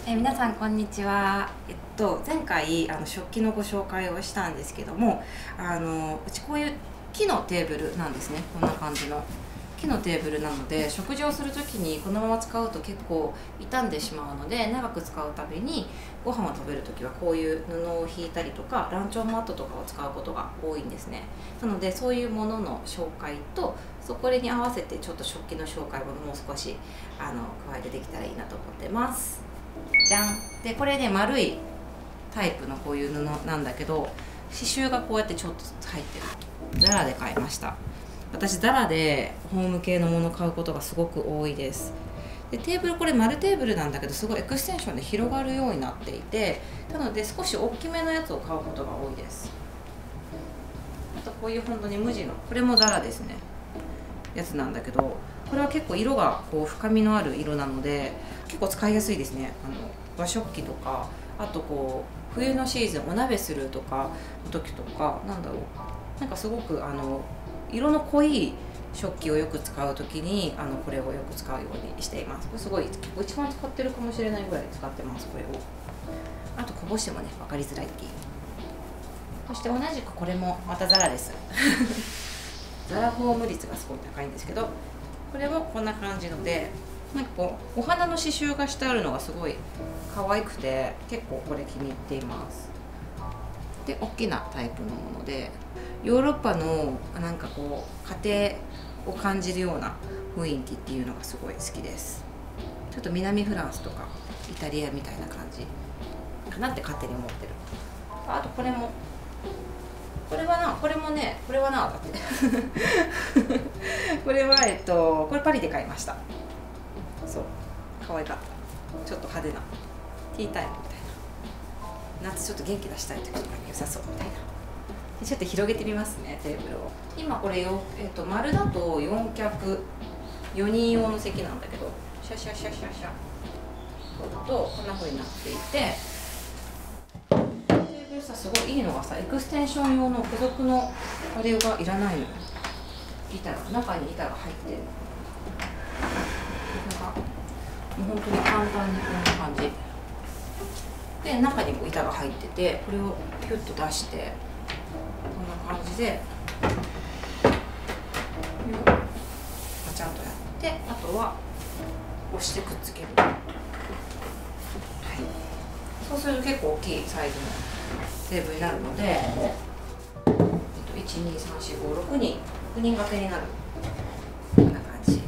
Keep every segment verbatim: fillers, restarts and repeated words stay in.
えー、皆さんこんにちは。えっと前回あの食器のご紹介をしたんですけども、あのうちこういう木のテーブルなんですね。こんな感じの木のテーブルなので、食事をする時にこのまま使うと結構傷んでしまうので、長く使うたびにご飯を食べる時はこういう布を引いたりとかランチョンマットとかを使うことが多いんですね。なのでそういうものの紹介と、そこに合わせてちょっと食器の紹介ももう少しあの加えてできたらいいなと思ってます。じゃん。でこれね、丸いタイプのこういう布なんだけど、刺繍がこうやってちょっと入ってる。ザラで買いました。私ザラでホーム系のものを買うことがすごく多いです。でテーブル、これ丸テーブルなんだけど、すごいエクステンションで広がるようになっていて、なので少し大きめのやつを買うことが多いです。あとこういう本当に無地の、これもザラですね、やつなんだけど、これは結構色がこう深みのある色なので結構使いやすいですね。あの和食器とか、あとこう冬のシーズンお鍋するとかの時とか、なんだろう、なんかすごくあの色の濃い食器をよく使う時にあのこれをよく使うようにしています。これすごい結構一番使ってるかもしれないぐらい使ってます、これを。あとこぼしてもね分かりづらいっていう。そして同じくこれもまたザラですザラホーム率がすごい高いんですけど、これもこんな感じので、なんかこうお花の刺繍がしてあるのがすごい可愛くて、結構これ気に入っています。で大きなタイプのもので、ヨーロッパのなんかこう家庭を感じるような雰囲気っていうのがすごい好きです。ちょっと南フランスとかイタリアみたいな感じかなって勝手に思ってる。あとこれもこれはな、これもね、これはな、だってこれはえっと、これパリで買いました。そう、可愛かった。ちょっと派手なティータイムみたいな、夏ちょっと元気出したい時とかに良さそうみたいな。でちょっと広げてみますね、テーブルを。今これよ、えっと、丸だとよん脚よにん用の席なんだけど、シャシャシャシャシャ取るとこんな風になっていて、すごいいいのがさ、エクステンション用の付属のあれがいらないの。板が、中に板が入ってる。なんかもう本当に簡単にこんな感じで、中にこう板が入ってて、これをピュッと出して、こんな感じでガチャンとやって、あとは押してくっつける。はい、そうすると結構大きいサイズのテーブルになるので、えっと、いちにさんしごろくにんろくにん掛けになる、こんな感じ。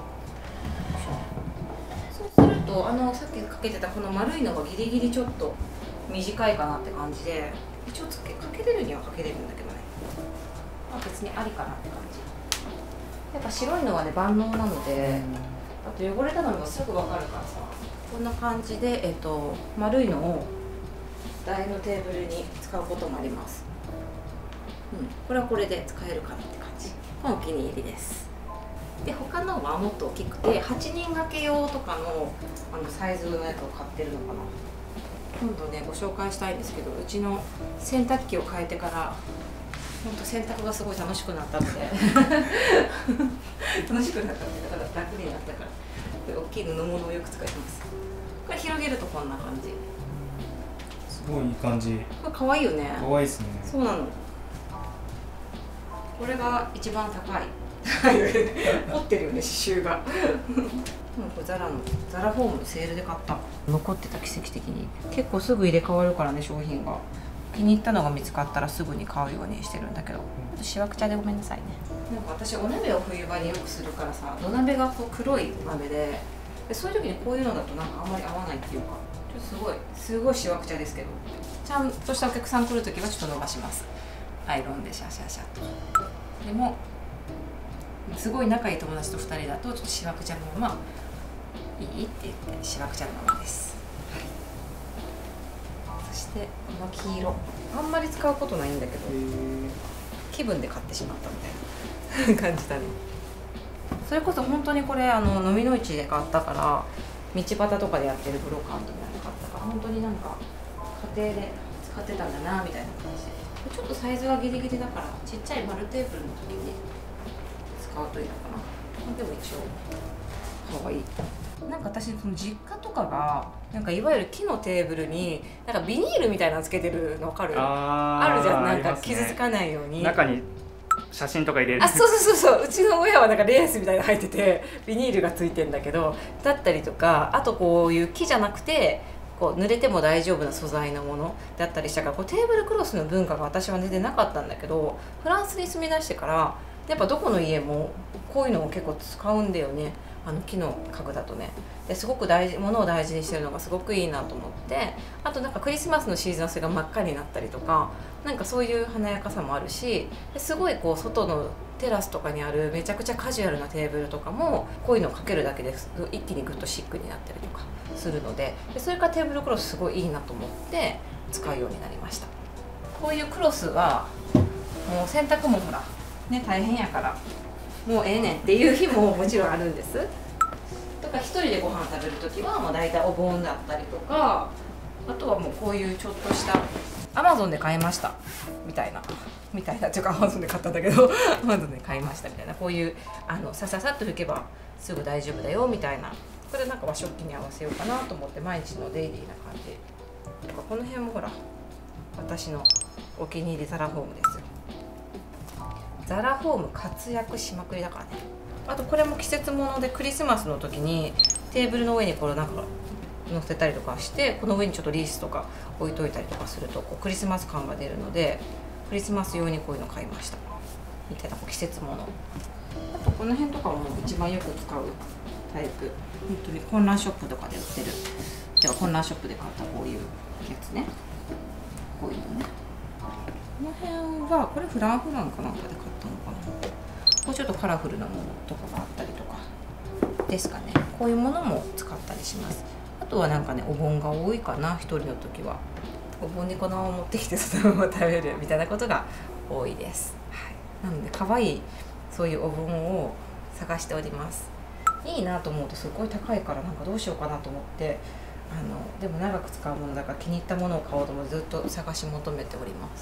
そうすると、あのさっきかけてたこの丸いのがギリギリちょっと短いかなって感じで、一応つけかけれるにはかけれるんだけどね、まあ、別にありかなって感じ。やっぱ白いのはね万能なので、あと汚れたのがすぐ分かるからさ、こんな感じで、えっと、丸いのを台のテーブルに使うこともあります。うん、これはこれで使えるかなって感じ。これお気に入りです。で他のはもっと大きくてはちにん掛け用とかのあのサイズのやつを買ってるのかな。今度ねご紹介したいんですけど、うちの洗濯機を変えてから本当洗濯がすごい楽しくなったので楽しくなったってだから楽になったから、これ大きい布物をよく使います。これ広げるとこんな感じ。 すごいいい感じ。 これ可愛いよね。 可愛いですね。 そうなの。これが一番高い。凝ってるよね、刺繍が。これザラのザラフォームセールで買った。残ってた、奇跡的に。結構すぐ入れ替わるからね、商品が。気に入ったのが見つかったらすぐに買うようにしてるんだけど、うん、しわくちゃでごめんなさいね。なんか私お鍋を冬場によくするからさ、土鍋がこう黒い鍋で、でそういう時にこういうのだとなんかあんまり合わないっていうか、ちょっとすごいすごいしわくちゃですけど、ちゃんとしたお客さん来る時はちょっと伸ばします。アイロンでシャシャシャと。でもすごい仲いい友達とふたりだとちょっとしわくちゃのままいいって言ってしわくちゃのままです。そしてこの黄色、あんまり使うことないんだけど、気分で買ってしまったみたいな感じだね。それこそ本当にこれあの飲みの市で買ったから、道端とかでやってるブロカートみたいなの買ったから、本当になんか家庭で使ってたんだなみたいな感じで、ちょっとサイズがギリギリだからちっちゃい丸テーブルの時に使うといいのかな。でも一応わいい。なんか私その実家とかがなんかいわゆる木のテーブルになんかビニールみたいなのつけてるの分かる？ああるじゃん、なんかね、 傷つかないように中に写真とか入れる。 あ、そうそうそうそう、うちの親はなんかレースみたいなの入っててビニールがついてんだけど、だったりとか、あとこういう木じゃなくてこう濡れても大丈夫な素材のものだったりしたから、こうテーブルクロスの文化が私は全然なかったんだけど、フランスに住み出してからやっぱどこの家もこういうのを結構使うんだよね。あの木の家具だとね。ですごく大事、物を大事にしてるのがすごくいいなと思って、あとなんかクリスマスのシーズンはそれが真っ赤になったりとか、なんかそういう華やかさもあるし、すごいこう外のテラスとかにあるめちゃくちゃカジュアルなテーブルとかもこういうのをかけるだけで一気にグッとシックになったりとかするので、でそれからテーブルクロスすごいいいなと思って使うようになりました。こういうクロスはもう洗濯もほらね大変やからもうええねんっていう日ももちろんあるんです。とか一人でご飯食べる時はもう大体お盆だったりとか、あとはもうこういうちょっとしたアマゾンで買いましたみたいなみたいなっていうかアマゾンで買ったんだけどアマゾンで買いましたみたいな、こういうあのさささっと拭けばすぐ大丈夫だよみたいな、これなんか和食器に合わせようかなと思って毎日のデイリーな感じとか、この辺もほら私のお気に入りザラホームですよ。ザラホーム活躍しまくりだからね。あとこれも季節物でクリスマスの時にテーブルの上にこれなんか乗せたりとかして、この上にちょっとリースとか置いといたりとかするとこうクリスマス感が出るので、クリスマス用にこういうの買いましたみたいな、こう季節物。あとこの辺とかも一番よく使うタイプ、本当に混乱ショップとかで売ってる、じゃあ混乱ショップで買ったこういうやつね、こういうのね。この辺はこれフランフランかなんかで買ったのかな。こうちょっとカラフルなものとかがあったりとかですかね。こういうものも使ったりします。あとはなんかね、お盆が多いかな、一人の時は。お盆にこのまま持ってきてそのまま食べるみたいなことが多いです。はい、なので可愛いそういうお盆を探しております。いいなと思うとすごい高いから、なんかどうしようかなと思って、あのでも長く使うものだから気に入ったものを買おうともずっと探し求めております。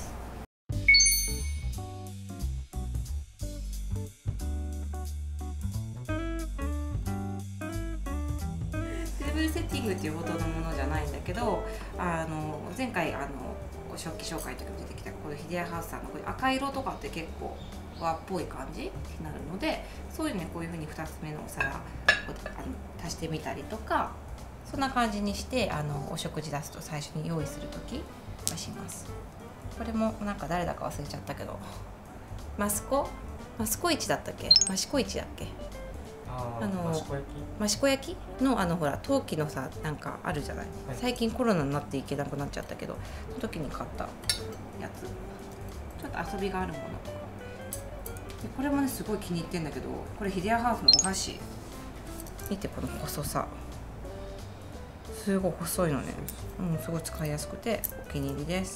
テーブルセッティングっていうほどのものじゃないんだけど、あの前回あの食器紹介の時に出てきたこのヒデアハウスさんのこういう赤色とかって結構和っぽい感じになるので、そういうねこういうふうにふたつめのお皿をあの足してみたりとか、そんな感じにしてあのお食事出すと最初に用意する時はします。これもなんか誰だか忘れちゃったけど、マスコマスコ市だったっけ、マシコ市だっけ、 あの益子焼き益子焼きのあのほら陶器のさなんかあるじゃない、はい、最近コロナになっていけなくなっちゃったけど、その時に買ったやつ、ちょっと遊びがあるものとかで、これもねすごい気に入ってんだけど、これヒデアハウスのお箸見て、この細さすごい細いのね、うん、すごい使いやすくてお気に入りです。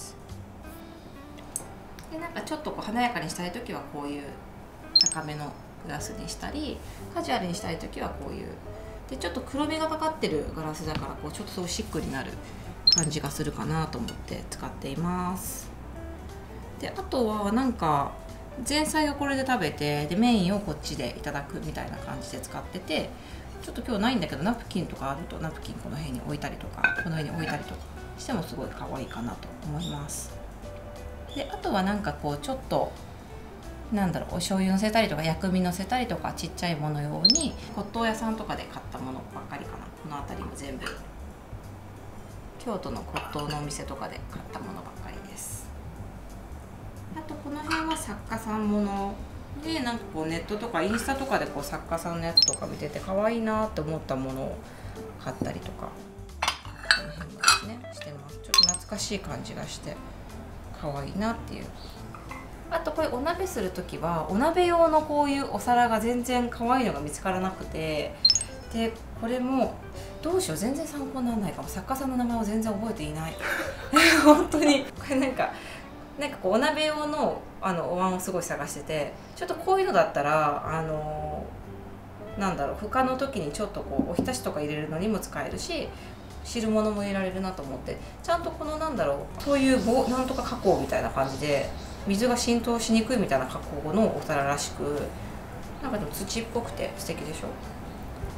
でなんかちょっとこう華やかにしたい時はこういう高めのグラスにしたり、カジュアルにしたい時はこういうでちょっと黒みがかかってるガラスだから、こうちょっとそうシックになる感じがするかなと思って使っています。であとはなんか前菜をこれで食べて、でメインをこっちでいただくみたいな感じで使ってて、ちょっと今日ないんだけどナプキンとかあるとナプキンこの辺に置いたりとか、この上に置いたりとかしてもすごい可愛いかなと思います。であとはなんかこうちょっとなんだろう、お醤油のせたりとか薬味のせたりとか、ちっちゃいもの用に骨董屋さんとかで買ったものばっかりかな。この辺りも全部京都の骨董のお店とかで買ったものばっかりです。あとこの辺は作家さんもので、なんかこうネットとかインスタとかでこう作家さんのやつとか見てて可愛いなって思ったものを買ったりとか、この辺もですねしてます。ちょっと懐かしい感じがして可愛いなっていう。あとこれお鍋する時はお鍋用のこういうお皿が全然可愛いのが見つからなくて、でこれもどうしよう全然参考にならないかも、作家さんの名前を全然覚えていない本当にこれなんかなんかこうお鍋用のあのお椀をすごい探してて、ちょっとこういうのだったらあのなんだろう、他の時にちょっとこうおひたしとか入れるのにも使えるし、汁物も入れられるなと思って、ちゃんとこのなんだろう、そういう棒なんとか加工みたいな感じで水が浸透しにくいみたいな加工のお皿らしく、なんかでも土っぽくて素敵でしょ。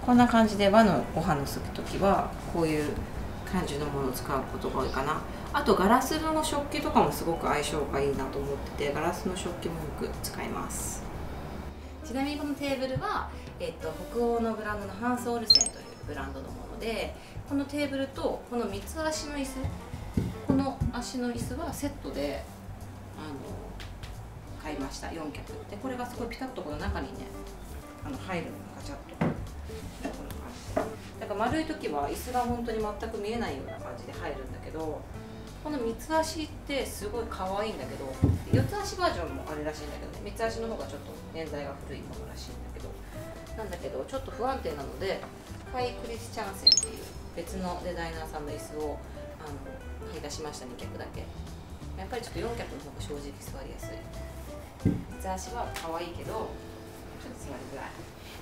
こんな感じで和のご飯のする時はこういう感じのものを使うことが多いかな。あとガラスの食器とかもすごく相性がいいなと思ってて、ガラスの食器もよく使います。ちなみにこのテーブルは、えっと、北欧のブランドのハンス・オルセンというブランドのもので、このテーブルとこの三つ足の椅子、この足の椅子はセットであの買いました。よん脚で、これがすごいピタッとこの中にねあの入るのガチャッとこんな感じで、だから丸い時は椅子が本当に全く見えないような感じで入るんだけど、この三つ足ってすごい可愛いんだけど、四つ足バージョンもあれらしいんだけどね、三つ足の方がちょっと年代が古いものらしいんだけど、なんだけどちょっと不安定なので、ファイ・クリスチャンセンっていう別のデザイナーさんの椅子をあの買い出しました。に脚だけ。やっぱりちょっとよん脚の方が正直座りやすい。三つ足は可愛いけどちょっと座りづらい。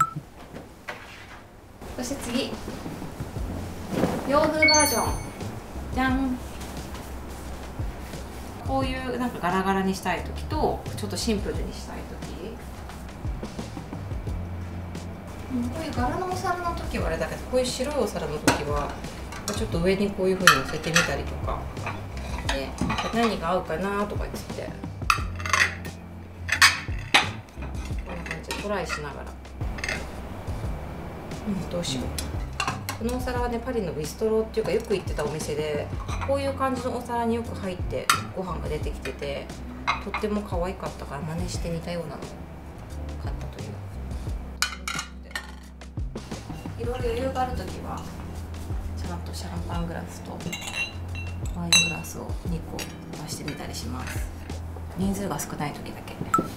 そして次、洋風バージョンじゃん。こういうなんかガラガラにしたい時とちょっとシンプルにしたい時、こういう柄のお皿の時はあれだけど、こういう白いお皿の時はちょっと上にこういう風に乗せてみたりとかで、何が合うかなとか言ってこんな感じでトライしながら、うん、どうしよう。このお皿はね、パリのビストロっていうかよく行ってたお店で、こういう感じのお皿によく入ってご飯が出てきてて、とっても可愛かったから真似して似たようなのを買ったという。いろいろ余裕がある時はちゃんとシャンパングラスとワイングラスをにこ出してみたりします。人数が少ない時だけ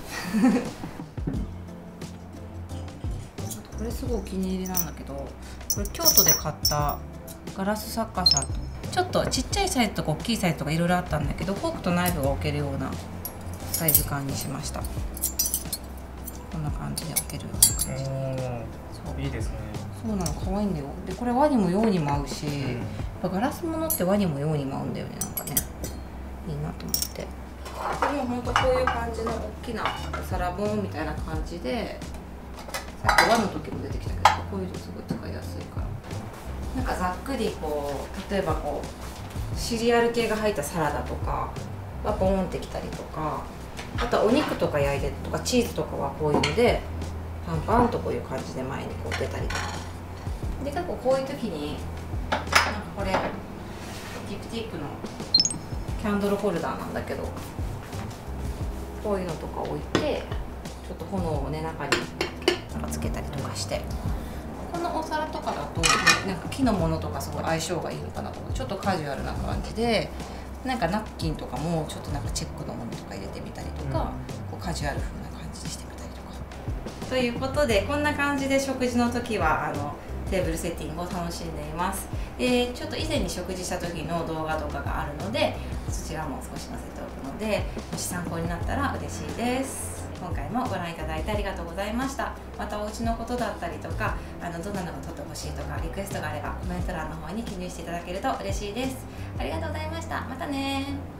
これすごいお気に入りなんだけど、これ京都で買ったガラス作家さん、ちょっとちっちゃいサイズとか大きいサイズとかいろいろあったんだけど、フォークとナイフが置けるようなサイズ感にしました。こんな感じで置けるような感じで、 そういいですね。 そうなの、可愛いんだよ。でこれ和にも洋にも合うし、うん、やっぱガラスものって和にも洋にも合うんだよね。なんかね、いいなと思って。でもほんとこういう感じの大きなお皿ボンみたいな感じで、さっき和の時も出てきたけど、こういうのすごい使いやすいから、なんかざっくりこう、例えばこうシリアル系が入ったサラダとかはボーンってきたりとか、あとはお肉とか焼いてとかチーズとかはこういうのでパンパンとこういう感じで前にこう出たりとかで、結構こういう時になんかこれティプティックのキャンドルホルダーなんだけど、こういうのとか置いてちょっと炎をね中になんかつけたりとかして、このお皿とかだとなんか木のものとかすごい相性がいいのかなと思って、ちょっとカジュアルな感じで、なんかナプキンとかもちょっとなんかチェックのものとか入れてみたりとか、こうカジュアル風な感じにしてみたりとか。ということで、こんな感じで食事の時はあのテーブルセッティングを楽しんでいます。えー、ちょっと以前に食事した時の動画とかがあるので、そちらも少し載せておくので、もし参考になったら嬉しいです。今回もご覧いただいてありがとうございました。またお家のことだったりとか、あのどんなのが撮ってほしいとかリクエストがあればコメント欄の方に記入していただけると嬉しいです。ありがとうございました。またね。